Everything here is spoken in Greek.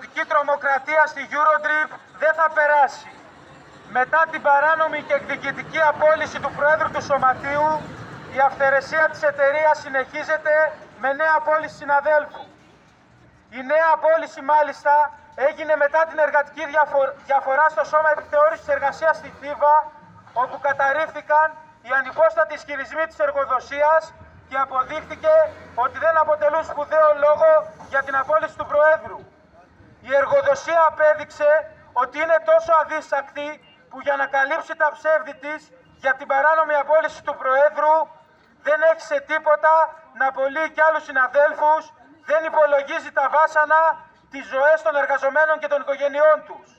εργοδοτική τρομοκρατία στη Eurotrip δεν θα περάσει. Μετά την παράνομη και εκδικητική απόλυση του Προέδρου του Σωματείου, η αυθαιρεσία της εταιρείας συνεχίζεται με νέα απόλυση συναδέλφου. Η νέα απόλυση μάλιστα έγινε μετά την εργατική διαφορά στο Σώμα Επιθεώρησης Εργασίας στη Θήβα, όπου καταρρίφθηκαν οι ανυπόστατοι ισχυρισμοί της εργοδοσίας και αποδείχθηκε ότι δεν αποτελούν σπουδαίο λόγο για την απόλυση του Προέδρου. Η εργοδοσία απέδειξε ότι είναι τόσο αδίστακτη που για να καλύψει τα ψεύδη της για την παράνομη απόλυση του Προέδρου δεν έχει σε τίποτα να απολύει κι άλλους συναδέλφους, δεν υπολογίζει τα βάσανα, τις ζωές των εργαζομένων και των οικογενειών τους.